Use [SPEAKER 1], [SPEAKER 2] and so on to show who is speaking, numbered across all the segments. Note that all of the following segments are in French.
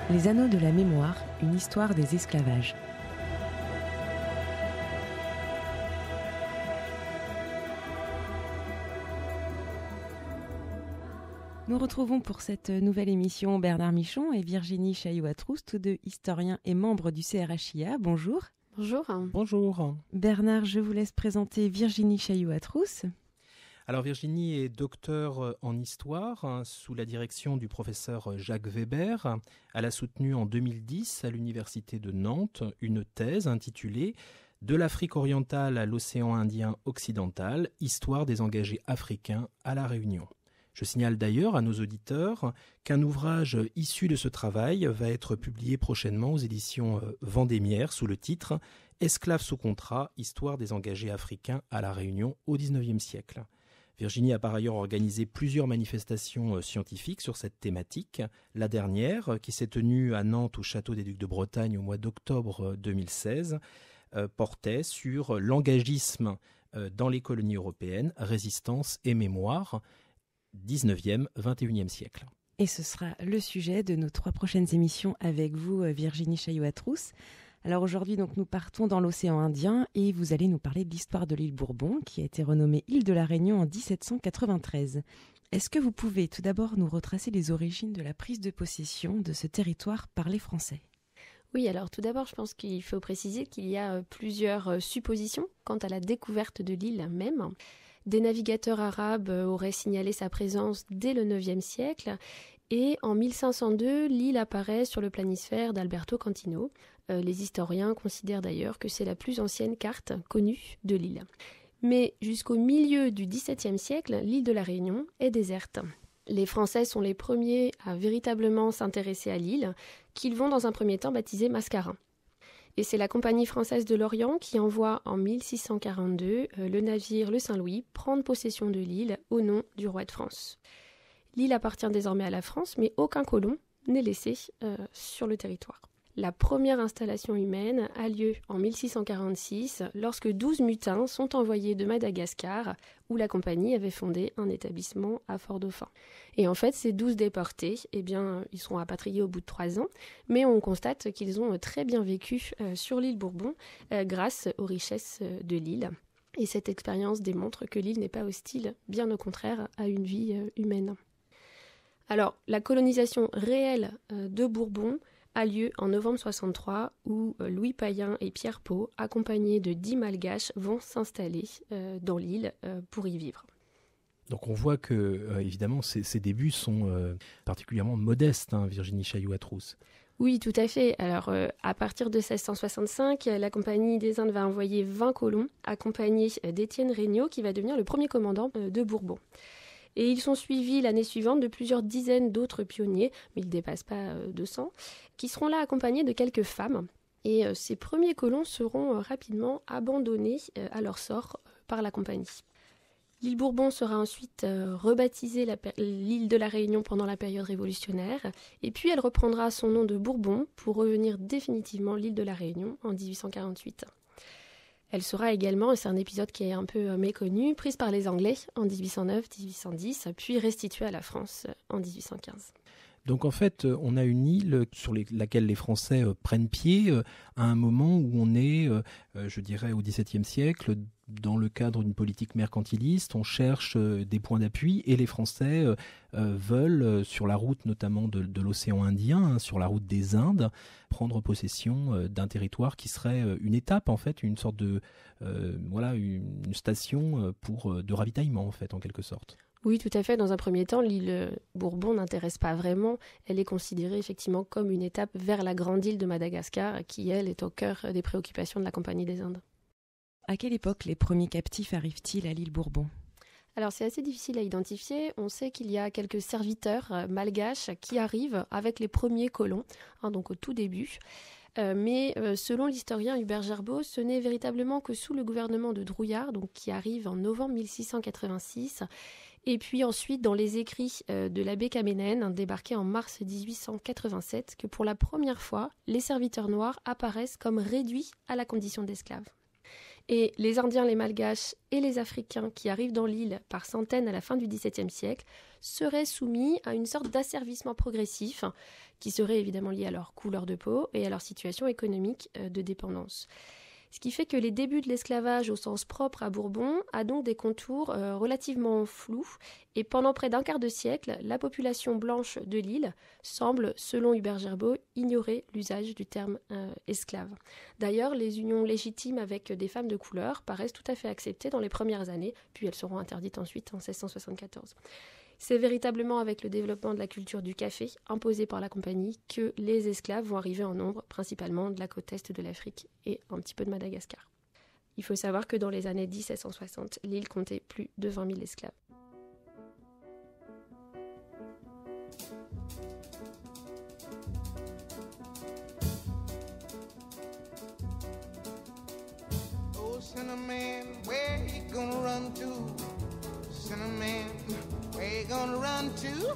[SPEAKER 1] Les Anneaux de la mémoire, une histoire des esclavages. Nous retrouvons pour cette nouvelle émission Bernard Michon et Virginie Chailloux-Atrousse, tous deux historiens et membres du CRHIA. Bonjour.
[SPEAKER 2] Bonjour.
[SPEAKER 3] Bonjour.
[SPEAKER 1] Bernard, je vous laisse présenter Virginie Chailloux-Atrousse.
[SPEAKER 3] Alors Virginie est docteure en histoire sous la direction du professeur Jacques Weber. Elle a soutenu en 2010 à l'université de Nantes une thèse intitulée « De l'Afrique orientale à l'océan Indien occidental, histoire des engagés africains à La Réunion ». Je signale d'ailleurs à nos auditeurs qu'un ouvrage issu de ce travail va être publié prochainement aux éditions Vendémiaire sous le titre « Esclaves sous contrat, histoire des engagés africains à La Réunion au XIXe siècle ». Virginie a par ailleurs organisé plusieurs manifestations scientifiques sur cette thématique. La dernière, qui s'est tenue à Nantes au Château des Ducs de Bretagne au mois d'octobre 2016, portait sur l'engagisme dans les colonies européennes, résistance et mémoire, 19e, 21e siècle.
[SPEAKER 1] Et ce sera le sujet de nos 3 prochaines émissions avec vous, Virginie Chailloux-Atrousse. Alors aujourd'hui, donc, nous partons dans l'océan Indien et vous allez nous parler de l'histoire de l'île Bourbon qui a été renommée île de la Réunion en 1793. Est-ce que vous pouvez tout d'abord nous retracer les origines de la prise de possession de ce territoire par les Français ?
[SPEAKER 2] Oui, alors tout d'abord, je pense qu'il faut préciser qu'il y a plusieurs suppositions quant à la découverte de l'île même. Des navigateurs arabes auraient signalé sa présence dès le IXe siècle et en 1502, l'île apparaît sur le planisphère d'Alberto Cantino. Les historiens considèrent d'ailleurs que c'est la plus ancienne carte connue de l'île. Mais jusqu'au milieu du XVIIe siècle, l'île de la Réunion est déserte. Les Français sont les premiers à véritablement s'intéresser à l'île, qu'ils vont dans un premier temps baptiser Mascarin. Et c'est la Compagnie française de l'Orient qui envoie en 1642 le navire le Saint-Louis prendre possession de l'île au nom du roi de France. L'île appartient désormais à la France, mais aucun colon n'est laissé sur le territoire. La première installation humaine a lieu en 1646 lorsque 12 mutins sont envoyés de Madagascar où la compagnie avait fondé un établissement à Fort-Dauphin. Et en fait, ces 12 déportés, ils seront rapatriés au bout de 3 ans, mais on constate qu'ils ont très bien vécu sur l'île Bourbon grâce aux richesses de l'île. Et cette expérience démontre que l'île n'est pas hostile, bien au contraire, à une vie humaine. Alors, la colonisation réelle de Bourbon a lieu en novembre 63 où Louis Payen et Pierre Pau, accompagnés de 10 malgaches, vont s'installer dans l'île pour y vivre.
[SPEAKER 3] Donc on voit que, évidemment, ces débuts sont particulièrement modestes, Virginie Chailloux-Atrousse.
[SPEAKER 2] Oui, tout à fait. Alors, à partir de 1665, la Compagnie des Indes va envoyer 20 colons, accompagnés d'Étienne Regnault, qui va devenir le premier commandant de Bourbon. Et ils sont suivis l'année suivante de plusieurs dizaines d'autres pionniers, mais ils ne dépassent pas 200, qui seront là accompagnés de quelques femmes. Et ces premiers colons seront rapidement abandonnés à leur sort par la compagnie. L'île Bourbon sera ensuite rebaptisée l'île de la Réunion pendant la période révolutionnaire, et puis elle reprendra son nom de Bourbon pour revenir définitivement l'île de la Réunion en 1848. Elle sera également, et c'est un épisode qui est un peu méconnu, prise par les Anglais en 1809-1810, puis restituée à la France en 1815.
[SPEAKER 3] Donc en fait, on a une île sur laquelle les Français prennent pied à un moment où on est, je dirais, au XVIIe siècle, dans le cadre d'une politique mercantiliste. On cherche des points d'appui et les Français veulent, sur la route notamment de l'océan Indien, sur la route des Indes, prendre possession d'un territoire qui serait une étape, en fait, une sorte de, une station de ravitaillement, en fait, en quelque sorte.
[SPEAKER 2] Oui, tout à fait. Dans un premier temps, l'île Bourbon n'intéresse pas vraiment. Elle est considérée effectivement comme une étape vers la grande île de Madagascar, qui, elle, est au cœur des préoccupations de la Compagnie des Indes.
[SPEAKER 1] À quelle époque les premiers captifs arrivent-ils à l'île Bourbon ?
[SPEAKER 2] Alors c'est assez difficile à identifier. On sait qu'il y a quelques serviteurs malgaches qui arrivent avec les premiers colons, donc au tout début. Mais selon l'historien Hubert Gerbaud, ce n'est véritablement que sous le gouvernement de Drouillard, donc qui arrive en novembre 1686, et puis ensuite dans les écrits de l'abbé Caménène, débarqué en mars 1887, que pour la première fois, les serviteurs noirs apparaissent comme réduits à la condition d'esclaves. Et les Indiens, les Malgaches et les Africains qui arrivent dans l'île par centaines à la fin du XVIIe siècle seraient soumis à une sorte d'asservissement progressif qui serait évidemment lié à leur couleur de peau et à leur situation économique de dépendance. Ce qui fait que les débuts de l'esclavage au sens propre à Bourbon a donc des contours relativement flous et pendant près d'un quart de siècle, la population blanche de l'île semble, selon Hubert Gerbaud, ignorer l'usage du terme esclave. D'ailleurs, les unions légitimes avec des femmes de couleur paraissent tout à fait acceptées dans les premières années, puis elles seront interdites ensuite en 1674. C'est véritablement avec le développement de la culture du café, imposée par la compagnie, que les esclaves vont arriver en nombre, principalement de la côte est de l'Afrique et un petit peu de Madagascar. Il faut savoir que dans les années 1760, l'île comptait plus de 20 000 esclaves.
[SPEAKER 4] Oh, Cinnamon, where you gonna run to? Cinnamon, where you gonna run to?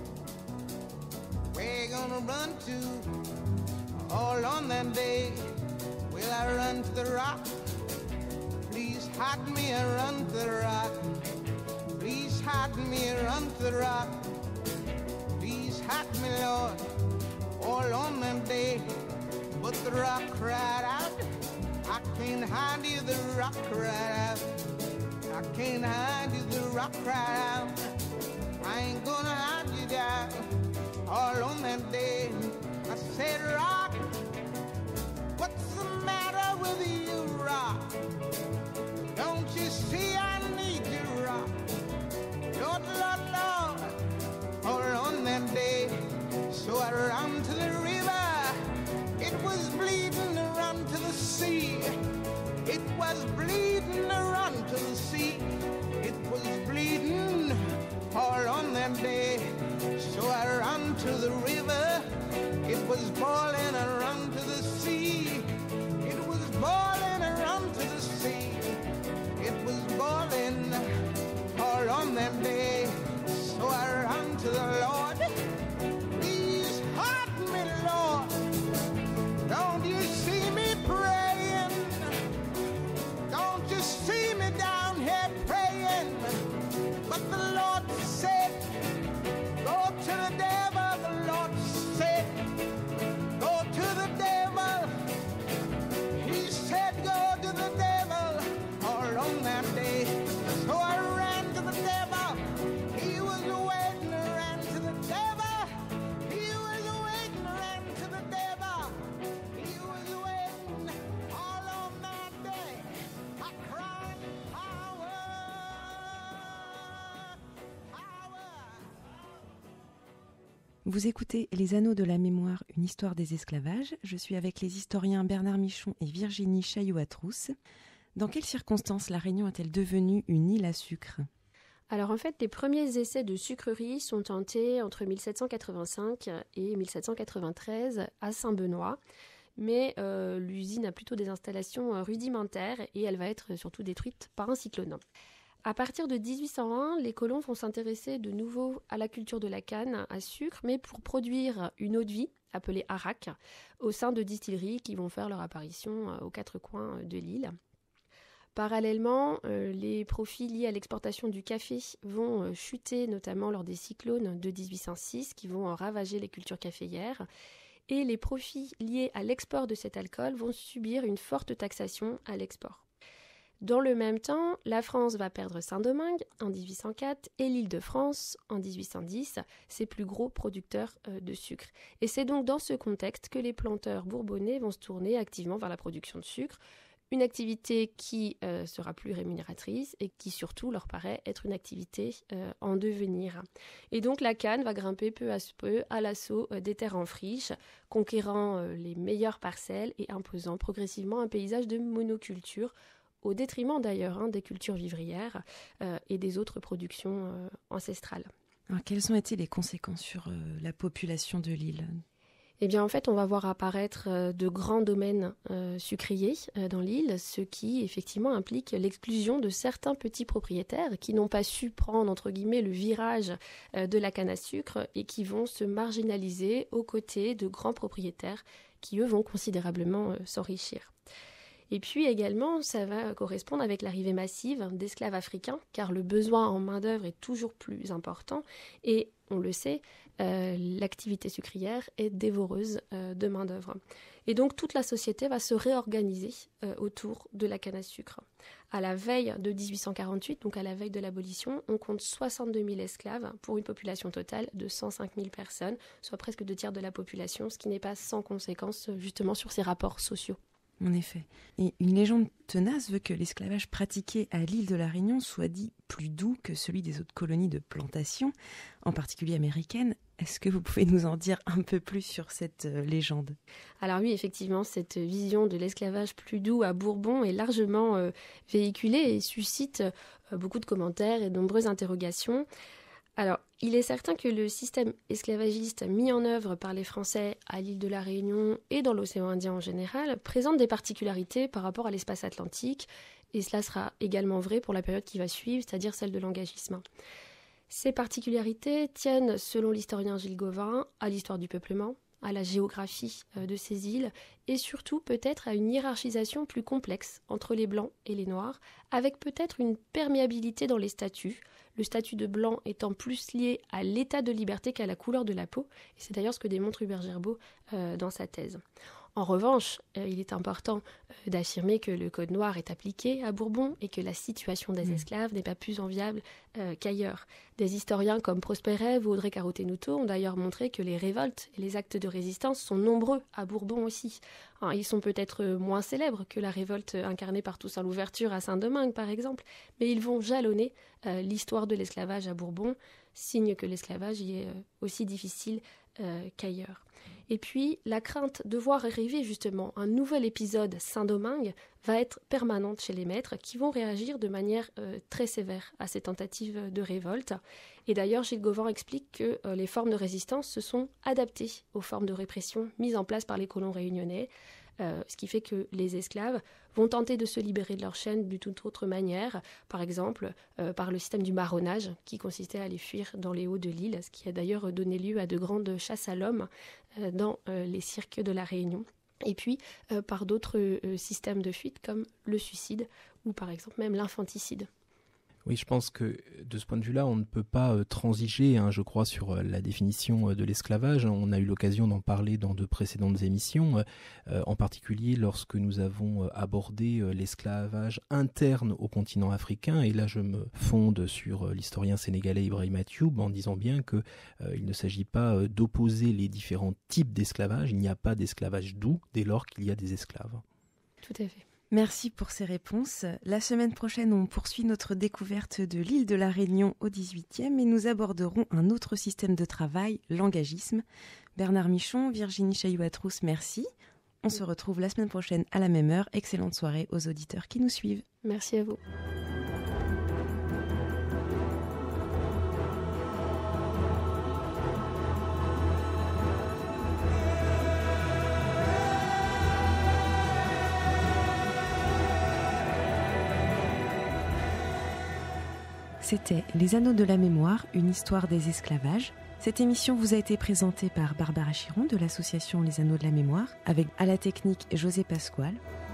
[SPEAKER 4] Where you gonna run to? All on that day, will I run to the rock? Please hide me and run to the rock. Please hide me and run to the rock. Please hide me, Lord, all on that day. But the rock cried out, I can't hide you, the rock cried out. I can't hide you, the rock cried out. I ain't gonna hide you down. All on that day, I said, rock, what's the matter with you, rock? Don't you see I need you, rock? Lord, Lord, Lord, all on that day. So I ran to the river, it was bleeding, run to the sea. It was bleeding, run to the sea. It was bleeding all on that day. So I ran to the river. It was boiling, I ran to the sea. It was boiling, I ran to the sea. It was boiling all on that day. So I ran to the Lord. Please hide me, Lord. Don't you see me praying? Don't you see me down here praying? But the Lord said, go to the devil. The Lord said, go to the devil. He said, go to the devil. All on that day. So I ran to the devil. He was waiting, ran to the devil. He was waiting, ran to the devil. He was waiting all on that day. I cried, power, power.
[SPEAKER 1] Vous écoutez Les Anneaux de la Mémoire, une histoire des esclavages. Je suis avec les historiens Bernard Michon et Virginie Chailloux-Atrousse. Dans quelles circonstances La Réunion est-elle devenue une île à sucre ?
[SPEAKER 2] Alors en fait, les premiers essais de sucrerie sont tentés entre 1785 et 1793 à Saint-Benoît. Mais l'usine a plutôt des installations rudimentaires et elle va être surtout détruite par un cyclone. À partir de 1801, les colons vont s'intéresser de nouveau à la culture de la canne à sucre, mais pour produire une eau-de-vie appelée arak, au sein de distilleries qui vont faire leur apparition aux quatre coins de l'île. Parallèlement, les profits liés à l'exportation du café vont chuter, notamment lors des cyclones de 1806 qui vont ravager les cultures caféières. Et les profits liés à l'export de cet alcool vont subir une forte taxation à l'export. Dans le même temps, la France va perdre Saint-Domingue en 1804 et l'Île-de-France en 1810, ses plus gros producteurs de sucre. Et c'est donc dans ce contexte que les planteurs bourbonnais vont se tourner activement vers la production de sucre, une activité qui sera plus rémunératrice et qui surtout leur paraît être une activité en devenir. Et donc la canne va grimper peu à peu à l'assaut des terres en friche, conquérant les meilleures parcelles et imposant progressivement un paysage de monoculture, au détriment d'ailleurs des cultures vivrières et des autres productions ancestrales.
[SPEAKER 1] Alors, quelles ont été les conséquences sur la population de l'île ?
[SPEAKER 2] Eh bien, en fait, on va voir apparaître de grands domaines sucriers dans l'île, ce qui, effectivement, implique l'exclusion de certains petits propriétaires qui n'ont pas su prendre, entre guillemets, le virage de la canne à sucre et qui vont se marginaliser aux côtés de grands propriétaires qui, eux, vont considérablement s'enrichir. Et puis également, ça va correspondre avec l'arrivée massive d'esclaves africains, car le besoin en main-d'œuvre est toujours plus important. Et on le sait, l'activité sucrière est dévoreuse de main-d'œuvre. Et donc toute la société va se réorganiser autour de la canne à sucre. À la veille de 1848, donc à la veille de l'abolition, on compte 62 000 esclaves pour une population totale de 105 000 personnes, soit presque 2 tiers de la population, ce qui n'est pas sans conséquence justement sur ces rapports sociaux.
[SPEAKER 1] En effet. Et une légende tenace veut que l'esclavage pratiqué à l'île de la Réunion soit dit plus doux que celui des autres colonies de plantation, en particulier américaines. Est-ce que vous pouvez nous en dire un peu plus sur cette légende ?
[SPEAKER 2] Alors oui, effectivement, cette vision de l'esclavage plus doux à Bourbon est largement véhiculée et suscite beaucoup de commentaires et de nombreuses interrogations. Alors, il est certain que le système esclavagiste mis en œuvre par les Français à l'île de la Réunion et dans l'océan Indien en général présente des particularités par rapport à l'espace atlantique, et cela sera également vrai pour la période qui va suivre, c'est-à-dire celle de l'engagisme. Ces particularités tiennent, selon l'historien Gilles Gauvin, à l'histoire du peuplement, à la géographie de ces îles, et surtout peut-être à une hiérarchisation plus complexe entre les Blancs et les Noirs, avec peut-être une perméabilité dans les statuts, le statut de blanc étant plus lié à l'état de liberté qu'à la couleur de la peau, et c'est d'ailleurs ce que démontre Hubert Gerbeau dans sa thèse. En revanche, il est important d'affirmer que le Code noir est appliqué à Bourbon et que la situation des esclaves n'est pas plus enviable qu'ailleurs. Des historiens comme Prosper Rêve ou Audrey Carot-Tenuto ont d'ailleurs montré que les révoltes et les actes de résistance sont nombreux à Bourbon aussi. Alors, ils sont peut-être moins célèbres que la révolte incarnée par Toussaint Louverture à Saint-Domingue par exemple, mais ils vont jalonner l'histoire de l'esclavage à Bourbon, signe que l'esclavage y est aussi difficile qu'ailleurs. Et puis, la crainte de voir arriver justement un nouvel épisode Saint-Domingue va être permanente chez les maîtres qui vont réagir de manière très sévère à ces tentatives de révolte. Et d'ailleurs, Gilles Gauvin explique que les formes de résistance se sont adaptées aux formes de répression mises en place par les colons réunionnais, ce qui fait que les esclaves vont tenter de se libérer de leur chaîne d'une toute autre manière, par exemple par le système du marronnage qui consistait à les fuir dans les hauts de l'île, ce qui a d'ailleurs donné lieu à de grandes chasses à l'homme dans les cirques de la Réunion. Et puis par d'autres systèmes de fuite comme le suicide ou par exemple même l'infanticide.
[SPEAKER 3] Oui, je pense que de ce point de vue-là, on ne peut pas transiger, je crois, sur la définition de l'esclavage. On a eu l'occasion d'en parler dans de précédentes émissions, en particulier lorsque nous avons abordé l'esclavage interne au continent africain. Et là, je me fonde sur l'historien sénégalais Ibrahima Thioub en disant bien qu'il ne s'agit pas d'opposer les différents types d'esclavage. Il n'y a pas d'esclavage doux dès lors qu'il y a des esclaves.
[SPEAKER 2] Tout à fait.
[SPEAKER 1] Merci pour ces réponses. La semaine prochaine, on poursuit notre découverte de l'île de la Réunion au XVIIIe et nous aborderons un autre système de travail, l'engagisme. Bernard Michon, Virginie Chailloux-Atrousse, merci. On se retrouve la semaine prochaine à la même heure. Excellente soirée aux auditeurs qui nous suivent.
[SPEAKER 2] Merci à vous.
[SPEAKER 1] C'était Les Anneaux de la Mémoire, une histoire des esclavages. Cette émission vous a été présentée par Barbara Chiron de l'association Les Anneaux de la Mémoire, avec à la technique José Pasquale.